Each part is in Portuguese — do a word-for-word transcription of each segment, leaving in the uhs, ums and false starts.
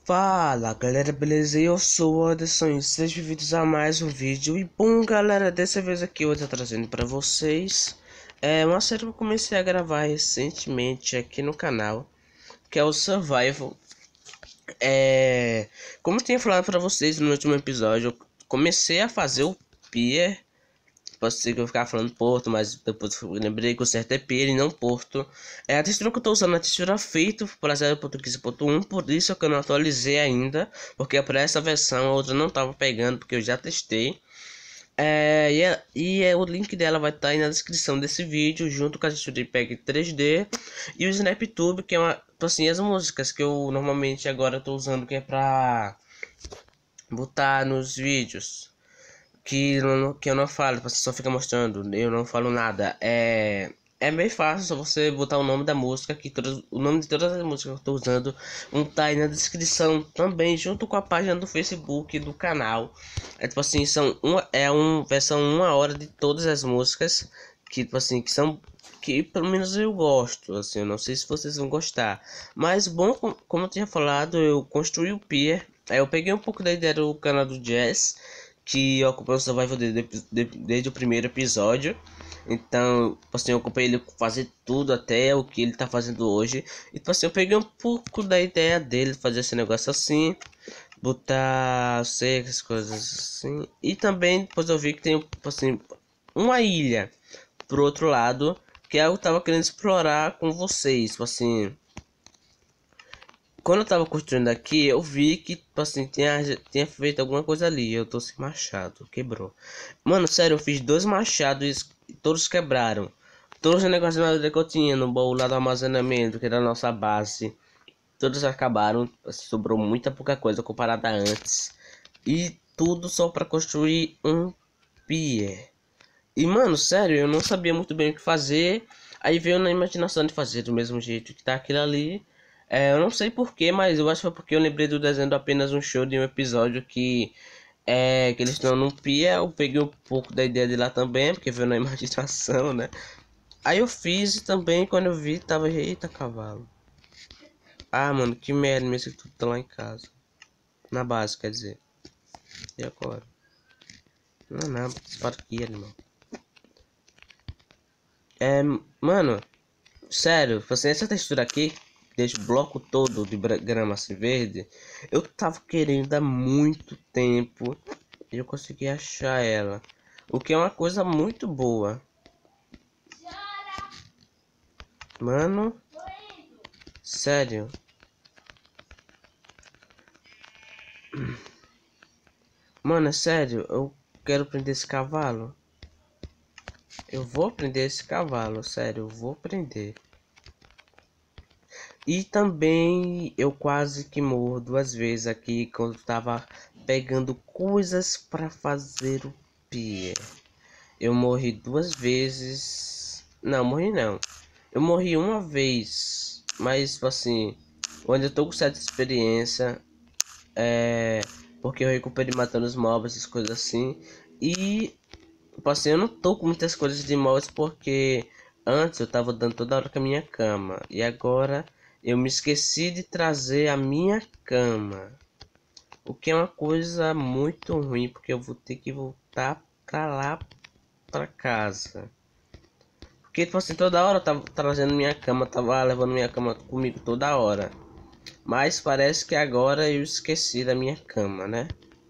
Fala galera, beleza? Eu sou o Anderson e sejam bem-vindos a mais um vídeo. E bom galera, dessa vez aqui eu tô trazendo pra vocês É uma série que eu comecei a gravar recentemente aqui no canal, que é o Survival. É... Como eu tinha falado pra vocês no último episódio, eu comecei a fazer o Pier. Pode ser que eu ficar falando Porto, mas depois eu lembrei que o certo é Pier e não Porto. É a textura que eu tô usando, é a textura feita para zero ponto quinze ponto um, por isso que eu não atualizei ainda, porque para essa versão a outra não tava pegando, porque eu já testei. É, e, é, e é, o link dela vai estar tá aí na descrição desse vídeo, junto com a textura JPEG três D e o SnapTube, que é uma, assim, as músicas que eu normalmente agora tô usando, que é pra botar nos vídeos. Que, não, que eu não falo, você só fica mostrando, eu não falo nada. É, é bem fácil, só você botar o nome da música, que todas, o nome de todas as músicas que eu tô usando um tá aí na descrição também, junto com a página do Facebook do canal. É tipo assim, são uma, é uma versão uma hora de todas as músicas, que tipo assim, que são, que pelo menos eu gosto, assim, eu não sei se vocês vão gostar. Mas bom, como eu tinha falado, eu construí o Pier, aí eu peguei um pouco da ideia do canal do Jazz, que eu acompanho o Survival desde, desde, desde o primeiro episódio. Então, assim, eu acompanhei ele fazer tudo até o que ele tá fazendo hoje. E assim, eu peguei um pouco da ideia dele fazer esse negócio assim, botar secas, coisas assim. E também depois eu vi que tem assim uma ilha pro outro lado, que é eu tava querendo explorar com vocês, assim. Quando eu tava construindo aqui, eu vi que, tipo assim, tinha, tinha feito alguma coisa ali. Eu tô sem machado, quebrou. Mano, sério, eu fiz dois machados e todos quebraram. Todos os negócios de madeira que eu tinha no baú lá do armazenamento, que era a nossa base, todos acabaram. Sobrou muita pouca coisa comparada a antes. E tudo só pra construir um pier. E, mano, sério, eu não sabia muito bem o que fazer. Aí veio na imaginação de fazer do mesmo jeito que tá aquilo ali. É, eu não sei porquê, mas eu acho que foi porque eu lembrei do desenho do Apenas um Show, de um episódio que é que eles estão num pia. Eu peguei um pouco da ideia de lá também, porque veio na imaginação, né? Aí eu fiz e também, quando eu vi, tava, eita cavalo. Ah, mano, que merda, mesmo que tudo tá lá em casa. Na base, quer dizer. E agora? Não, não, para aqui, animal. É, mano, sério, assim, essa textura aqui, desse bloco todo de grama assim verde, eu tava querendo há muito tempo e eu consegui achar ela, o que é uma coisa muito boa. Mano, sério. Mano, é sério, eu quero prender esse cavalo. Eu vou prender esse cavalo, sério, eu vou prender. E também eu quase que morro duas vezes aqui quando tava pegando coisas para fazer o pier. Eu morri duas vezes. Não, morri não. Eu morri uma vez, mas assim, onde eu tô com certa experiência, é porque eu recuperei matando os mobs, essas coisas assim. E assim, eu não tô com muitas coisas de mobs porque antes eu tava dando toda hora com a minha cama e agora eu me esqueci de trazer a minha cama, o que é uma coisa muito ruim, porque eu vou ter que voltar pra lá, pra casa. Porque, tipo assim, toda hora eu tava trazendo minha cama, tava levando minha cama comigo toda hora. Mas parece que agora eu esqueci da minha cama, né?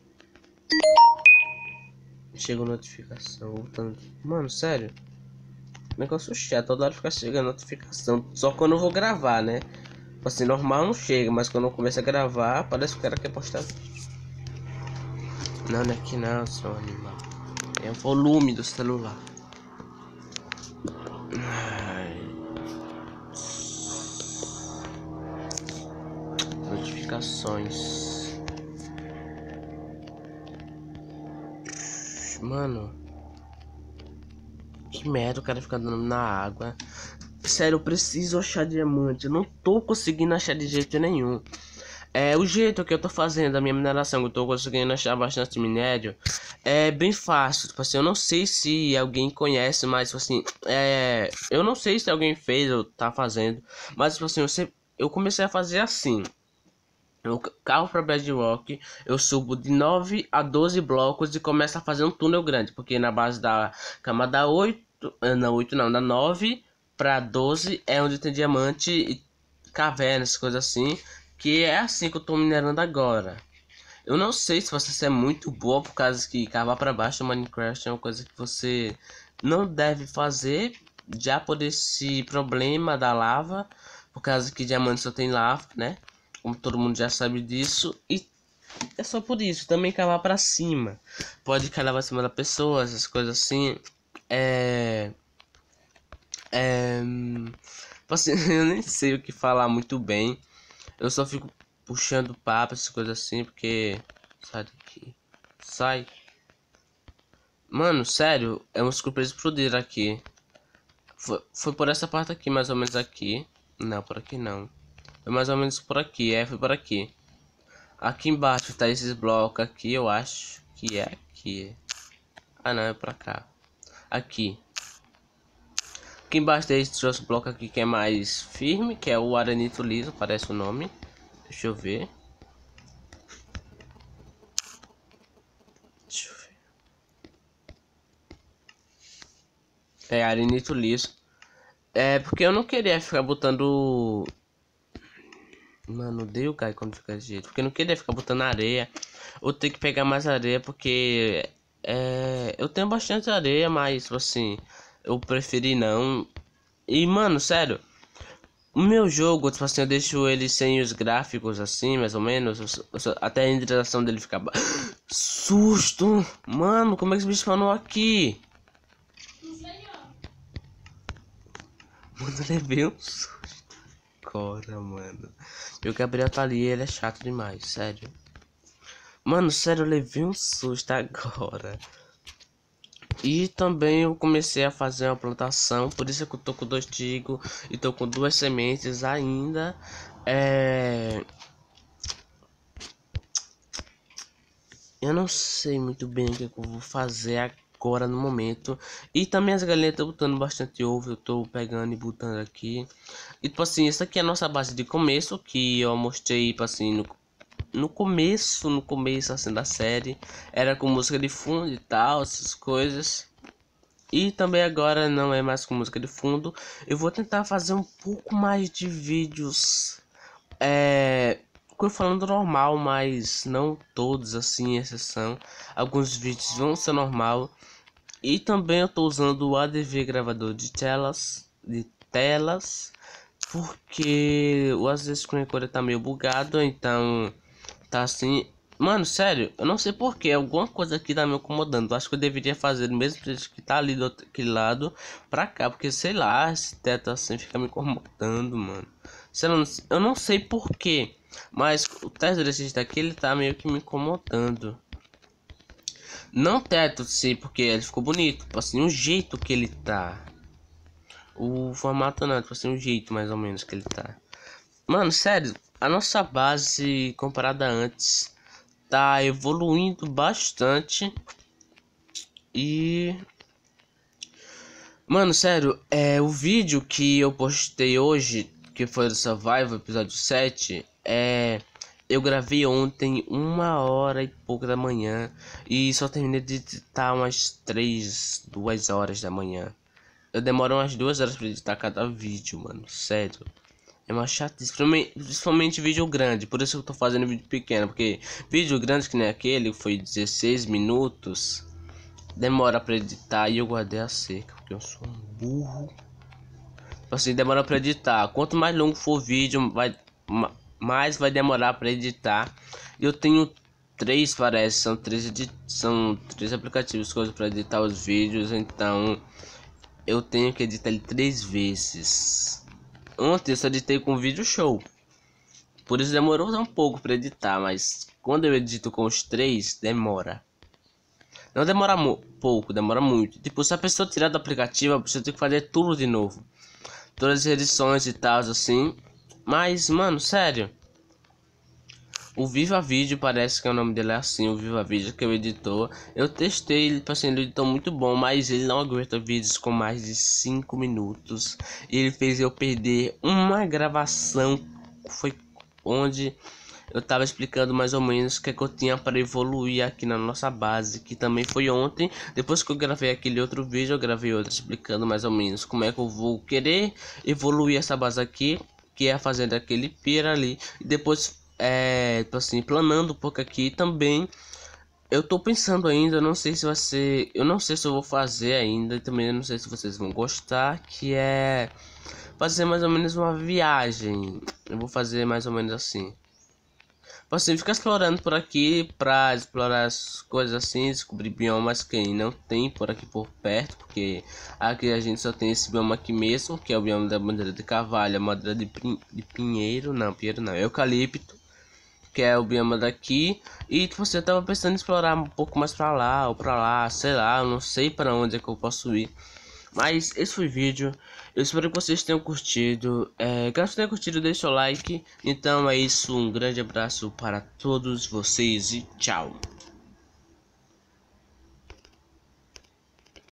Chegou notificação, voltando. Mano, sério. Negócio chato, toda hora fica chegando notificação. Só quando eu vou gravar, né? Assim, normal não chega, mas quando eu começo a gravar, parece que o cara quer postar vídeo. Não, não é aqui não, seu animal. É o volume do celular. Ai. Notificações. Mano. Que merda, o cara fica andando na água. Sério, eu preciso achar diamante. Eu não tô conseguindo achar de jeito nenhum. É, o jeito que eu tô fazendo a minha mineração, que eu tô conseguindo achar bastante minério, é bem fácil. Tipo assim, eu não sei se alguém conhece, mas tipo assim, é, eu não sei se alguém fez ou tá fazendo, mas tipo assim, eu, sempre, eu comecei a fazer assim. o carro para Bedrock, eu subo de nove a doze blocos e começo a fazer um túnel grande, porque na base da camada oito, não, oito não, da nove para doze é onde tem diamante e cavernas, coisas assim, que é assim que eu tô minerando agora. Eu não sei se você é muito boa, por causa que cavar para baixo no Minecraft é uma coisa que você não deve fazer, já por esse problema da lava, por causa que diamante só tem lava, né? Como todo mundo já sabe disso, e é só por isso. Também cavar para cima, pode cavar para cima da pessoa, essas coisas assim. É, é, assim, eu nem sei o que falar muito bem. Eu só fico puxando papo, essas coisas assim, porque sai daqui, sai. Mano, sério, é uma surpresa explodir aqui. Foi, foi por essa parte aqui, mais ou menos aqui. Não, por aqui não. Foi mais ou menos por aqui, é, foi por aqui. Aqui embaixo tá esses blocos aqui, eu acho que é aqui. Ah não, é pra cá. Aqui. Aqui embaixo tem esse outro bloco aqui que é mais firme, que é o arenito liso, parece o nome. Deixa eu ver. Deixa eu ver. É arenito liso. É porque eu não queria ficar botando... Mano, odeio cair quando fica desse jeito. Porque eu não queria ficar botando areia. Ou ter que pegar mais areia, porque... É... Eu tenho bastante areia, mas, assim... Eu preferi não. E, mano, sério... O meu jogo, tipo assim, eu deixo ele sem os gráficos, assim, mais ou menos. Eu só- eu só- até a renderização dele ficar... ba- Susto! Mano, como é que esse bicho falou aqui? Mano, eu levei um susto. Cora, mano. E o Gabriel tá ali, ele é chato demais, sério. Mano, sério, eu levei um susto agora. E também eu comecei a fazer uma plantação, por isso que eu tô com dois tigos e tô com duas sementes ainda. É... Eu não sei muito bem o que eu vou fazer agora no momento. E também as galinhas estão botando bastante ovo, eu tô pegando e botando aqui. E tipo assim, essa aqui é a nossa base de começo, que eu mostrei, tipo assim, no, no começo, no começo assim da série. Era com música de fundo e tal, essas coisas. E também agora não é mais com música de fundo. Eu vou tentar fazer um pouco mais de vídeos. É... Eu falando normal, mas não todos assim, exceção. Alguns vídeos vão ser normal. E também eu tô usando o A D V gravador de telas. De telas. Porque o às vezes o recorder tá meio bugado, então tá assim. Mano, sério, eu não sei porquê, alguma coisa aqui tá me incomodando. Eu acho que eu deveria fazer do mesmo jeito que tá ali do outro aquele lado pra cá, porque sei lá, esse teto assim fica me incomodando, mano. Sei lá, eu não sei porquê, mas o teto desse jeito aqui ele tá meio que me incomodando. Não teto, sim, porque ele ficou bonito, tipo assim, o jeito que ele tá. O formato não, tipo assim, o jeito mais ou menos que ele tá. Mano, sério, a nossa base comparada a antes tá evoluindo bastante. E mano, sério, é o vídeo que eu postei hoje, que foi do Survival episódio sete, é eu gravei ontem uma hora e pouco da manhã e só terminei de editar umas três, duas horas da manhã. Eu demoro umas duas horas pra editar cada vídeo, mano, sério. É uma chatice, principalmente, principalmente vídeo grande, por isso eu tô fazendo vídeo pequeno, porque vídeo grande que nem aquele, foi dezesseis minutos, demora pra editar e eu guardei a seca, porque eu sou um burro. Assim, demora pra editar, quanto mais longo for o vídeo, vai, ma- mais vai demorar pra editar. E eu tenho três, parece, são três, edi são três aplicativos coisas pra editar os vídeos, então eu tenho que editar ele três vezes. Ontem eu só editei com vídeo show. Por isso demorou um pouco para editar, mas quando eu edito com os três, demora. Não demora pouco, demora muito. Tipo, se a pessoa tirar do aplicativo, a pessoa tem que fazer tudo de novo. Todas as edições e tal, assim. Mas, mano, sério. O Viva Vídeo, parece que é o nome dele é assim, o Viva Vídeo, que é o editor. Eu testei, ele, tipo assim, ele editou muito bom, mas ele não aguenta vídeos com mais de cinco minutos. E ele fez eu perder uma gravação, foi onde eu tava explicando mais ou menos o que, é que eu tinha para evoluir aqui na nossa base, que também foi ontem. Depois que eu gravei aquele outro vídeo, eu gravei outro explicando mais ou menos como é que eu vou querer evoluir essa base aqui, que é fazendo aquele pier ali. E depois, é, tipo assim, planando um pouco aqui também. Eu tô pensando ainda, eu não sei se vai ser, eu não sei se eu vou fazer ainda, e também eu não sei se vocês vão gostar, que é fazer mais ou menos uma viagem. Eu vou fazer mais ou menos assim. Você fica explorando por aqui pra explorar as coisas assim, descobrir biomas que não tem por aqui por perto, porque aqui a gente só tem esse bioma aqui mesmo, que é o bioma da madeira de carvalho, a madeira de, de pinheiro, não, pinheiro não, eucalipto, que é o bioma daqui. E tipo, você tava pensando em explorar um pouco mais pra lá ou pra lá, sei lá, eu não sei para onde é que eu posso ir. Mas esse foi o vídeo. Eu espero que vocês tenham curtido. É, caso tenham curtido, deixa o like. Então é isso, um grande abraço para todos vocês e tchau.